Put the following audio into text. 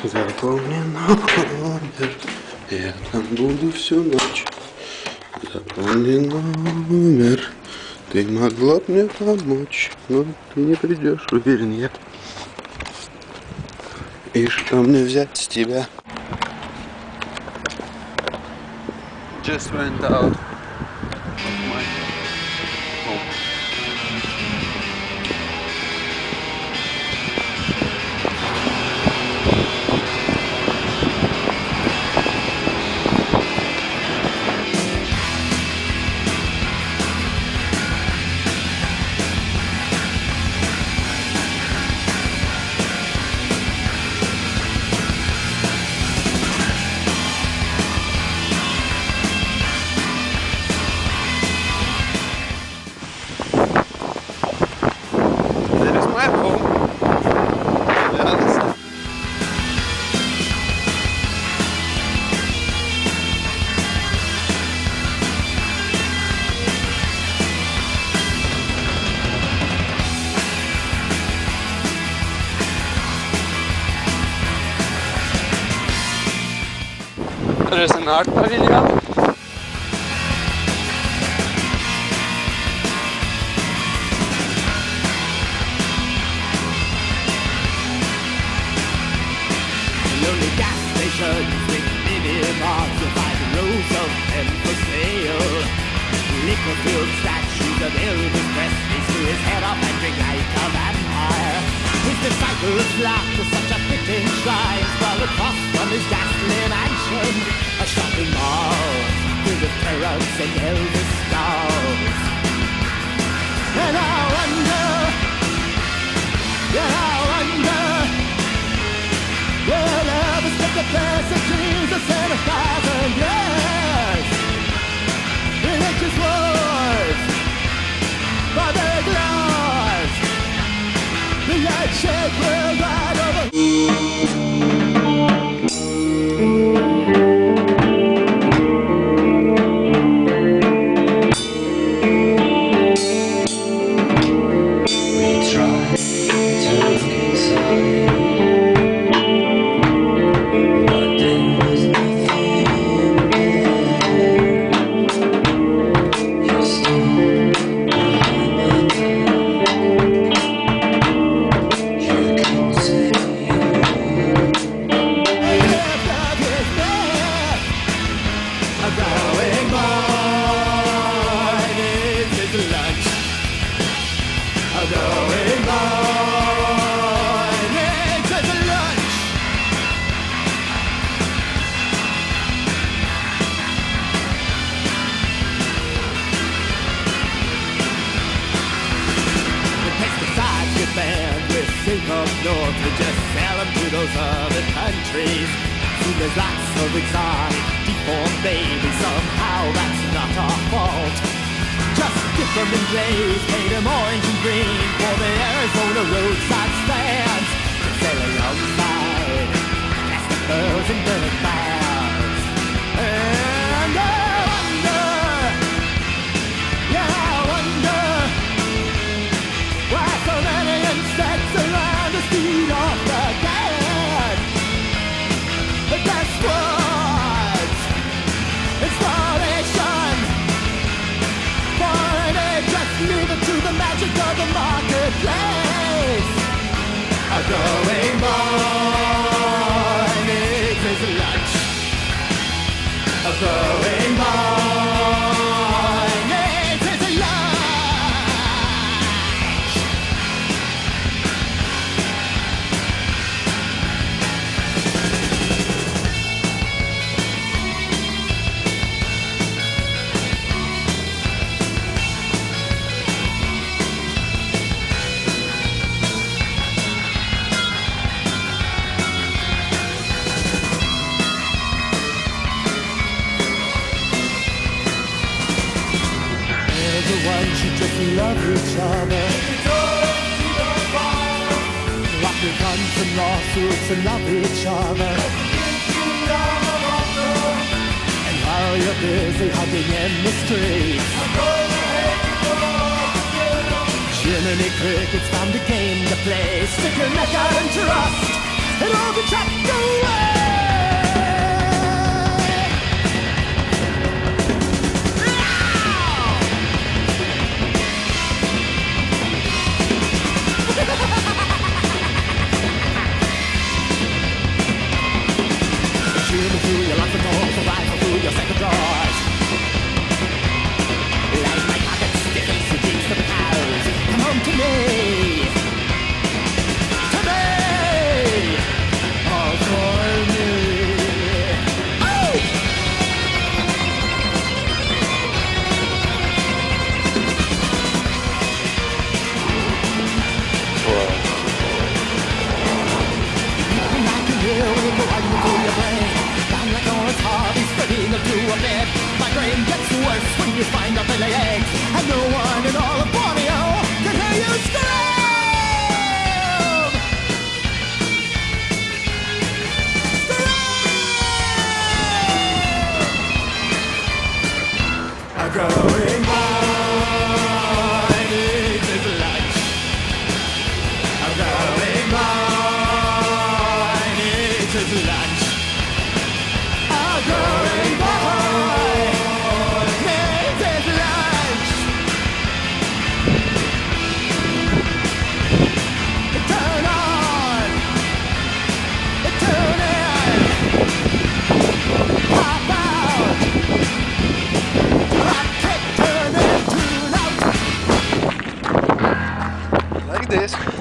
Запомни номер, я там буду всю ночь. Запомни номер, ты могла б мне помочь, но ты не придешь, уверен я. И что мне взять с тебя? Just went out of my home. There's an art pavilion. Lonely gas stations with mini bars of 5 rows of them for sale. Liquor-filled statues of Elvis Presley threw his head up and drink like a vampire. His disciples flock to such a fitting shrine, while across from his ghastly mansion, a shopping mall filled with parrots and Elvis dolls. And I wonder, yeah, I wonder, will Elvis take the place of Jesus in 1,000 years? Religious wars, for their glories, the bloodshed will ride over. Up north and just sell them to those other countries. See, there's lots of exotic, deformed babies. Somehow that's not our fault. Just dip them in glaze, paint them orange and green for the Arizona roadside stands. Sell alongside plastic pearls and bird bags. And I wonder, yeah, I wonder why so many insects around the feet of the dead. But that's words, installation, for they just leave it to the magic of the marketplace. A going boy needs his lunch. A going boy needs his lunch. Everyone should just love each other. Lock your guns and lawsuits and love each other. And while you're busy hugging in the streets, Jiminy Cricket's found a game to play. Stick your neck out and trust and all the trapped away. Shooting through your lots of doors, a rifle through your second drawers. Like my pockets, sticking some deep to the cows. Come home to me. Today, all for me. Oh! I can hear it go running through your brain. Down like Lawrence Harvey spreading up to a bed. My brain gets worse when you find out they lay eggs. And no one in all of Borneo can hear you scream. Scream! I'm going mine, it is lunch. I'm going mine, it is lunch. I'm going mine, it is lunch. Turn on, turn in, pop out. I can't turn it too loud. Like this.